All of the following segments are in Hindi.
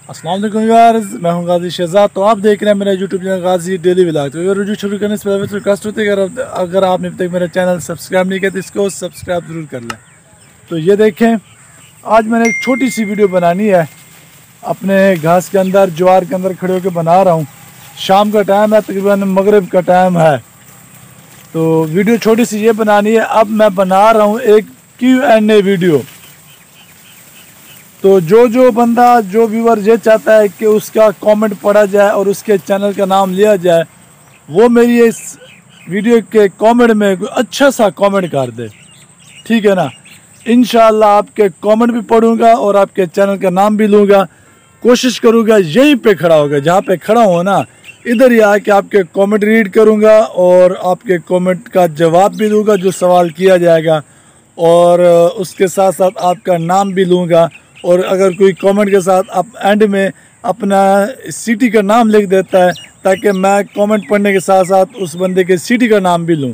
अस्सलाम वालेकुम व्यूअर्स, मैं हूं गाजी शहजाद। तो आप देख रहे हैं मेरा YouTube channel Ghazi daily vlog. तो वीडियो शुरू करने से पहले रिक्वेस्ट होती है अगर आपने अभी तक मेरा चैनल सब्सक्राइब नहीं किया तो इसको सब्सक्राइब ज़रूर कर लें। तो ये देखें, आज मैंने एक छोटी सी वीडियो बनानी है। अपने घास के अंदर, ज्वार के अंदर खड़े होकर बना रहा हूँ। शाम का टाइम है, तकरीबन मगरिब का टाइम है। तो वीडियो छोटी सी ये बनानी है। अब मैं बना रहा हूँ एक Q&A वीडियो। तो जो बंदा, जो व्यूअर ये चाहता है कि उसका कमेंट पढ़ा जाए और उसके चैनल का नाम लिया जाए, वो मेरी इस वीडियो के कमेंट में कोई अच्छा सा कमेंट कर दे, ठीक है ना। इंशाल्लाह आपके कमेंट भी पढ़ूंगा और आपके चैनल का नाम भी लूँगा। कोशिश करूँगा यहीं पे खड़ा होगा, जहाँ पे खड़ा हो ना, इधर ही आके आपके कमेंट रीड करूँगा और आपके कमेंट का जवाब भी दूँगा जो सवाल किया जाएगा, और उसके साथ साथ आपका नाम भी लूँगा। और अगर कोई कमेंट के साथ आप एंड में अपना सिटी का नाम लिख देता है, ताकि मैं कमेंट पढ़ने के साथ साथ उस बंदे के सिटी का नाम भी लूँ।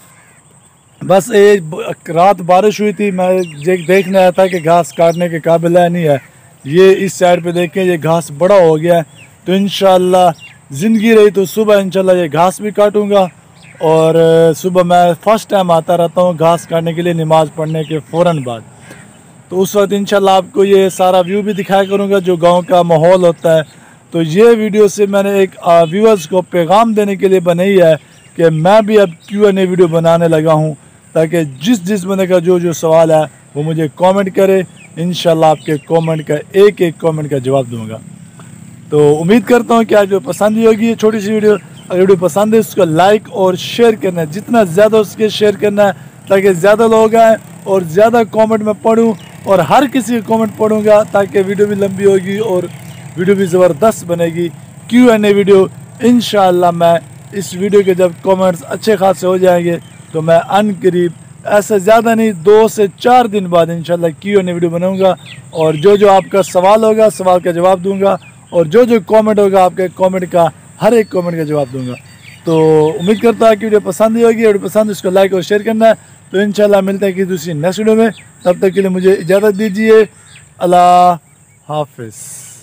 बस एक रात बारिश हुई थी, मैं देखने आया था कि घास काटने के काबिल है नहीं है। ये इस साइड पे देखें, ये घास बड़ा हो गया है। तो इंशाल्लाह ज़िंदगी रही तो सुबह इंशाल्लाह ये घास भी काटूँगा। और सुबह मैं फ़र्स्ट टाइम आता रहता हूँ घास काटने के लिए, नमाज़ पढ़ने के फ़ौरन बाद। तो उस वक्त इंशाल्लाह आपको ये सारा व्यू भी दिखाया करूँगा जो गांव का माहौल होता है। तो ये वीडियो से मैंने एक व्यूअर्स को पैगाम देने के लिए बनाई है कि मैं भी अब Q&A वीडियो बनाने लगा हूँ, ताकि जिस बंदे का जो सवाल है वो मुझे कमेंट करे। इंशाल्लाह आपके कमेंट का एक कमेंट का जवाब दूँगा। तो उम्मीद करता हूँ कि आज जो पसंद ही होगी ये छोटी सी वीडियो। अगर वीडियो पसंद है उसको लाइक और शेयर करना है, जितना ज़्यादा उसके शेयर करना है, ताकि ज़्यादा लोग आएँ और ज़्यादा कमेंट में पढ़ूँ और हर किसी का कमेंट पढ़ूँगा, ताकि वीडियो भी लंबी होगी और वीडियो भी ज़बरदस्त बनेगी। Q&A वीडियो इंशाल्लाह मैं इस वीडियो के जब कमेंट्स अच्छे खासे हो जाएंगे तो मैं अनकरीब, ऐसा ज़्यादा नहीं, 2 से 4 दिन बाद इंशाल्लाह Q&A वीडियो बनाऊँगा। और जो आपका सवाल होगा, सवाल का जवाब दूँगा, और जो कमेंट होगा आपके कमेंट का हर एक कमेंट का जवाब दूँगा। तो उम्मीद करता है कि वीडियो पसंद ही होगी। वीडियो पसंद इसको लाइक और शेयर करना है। तो इंशाल्लाह मिलते हैं कि दूसरी नेक्स्ट वीडियो में। तब तक के लिए मुझे इजाज़त दीजिए। अल्लाह हाफिज़।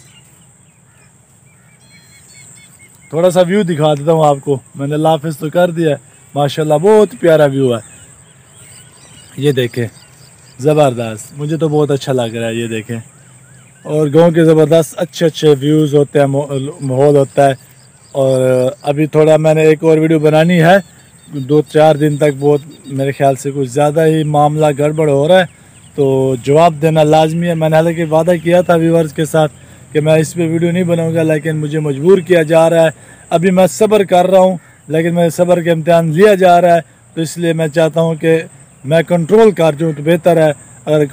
थोड़ा सा व्यू दिखा देता हूँ आपको। मैंने अल्लाह हाफिज़ तो कर दिया, माशाल्लाह बहुत प्यारा व्यू है। ये देखें, ज़बरदस्त, मुझे तो बहुत अच्छा लग रहा है। ये देखें, और गांव के ज़बरदस्त अच्छे व्यूज़ होते हैं, माहौल होता है। और अभी थोड़ा मैंने एक और वीडियो बनानी है, 2-4 दिन तक बहुत मेरे ख्याल से कुछ ज़्यादा ही मामला गड़बड़ हो रहा है, तो जवाब देना लाजमी है। मैंने हालांकि वादा किया था व्यूअर्स के साथ कि मैं इस पे वीडियो नहीं बनाऊंगा, लेकिन मुझे मजबूर किया जा रहा है। अभी मैं सब्र कर रहा हूँ, लेकिन मेरे सब्र के इम्तिहान लिया जा रहा है। तो इसलिए मैं चाहता हूँ कि मैं कंट्रोल कर जाऊँ तो बेहतर है। अगर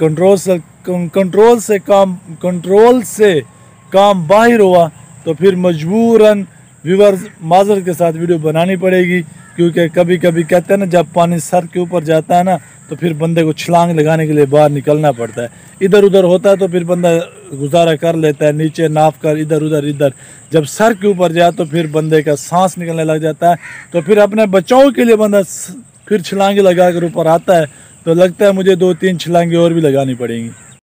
कंट्रोल से काम बाहर हुआ तो फिर मजबूरन व्यूअर्स माजर के साथ वीडियो बनानी पड़ेगी। क्योंकि कभी कभी कहते हैं ना, जब पानी सर के ऊपर जाता है ना, तो फिर बंदे को छलांग लगाने के लिए बाहर निकलना पड़ता है। इधर उधर होता है तो फिर बंदा गुजारा कर लेता है, नीचे नाप कर इधर उधर। जब सर के ऊपर जाए तो फिर बंदे का सांस निकलने लग जाता है। तो फिर अपने बचाव के लिए बंदा फिर छलांगे लगा कर ऊपर आता है। तो लगता है मुझे 2-3 छलांगे और भी लगानी पड़ेंगी।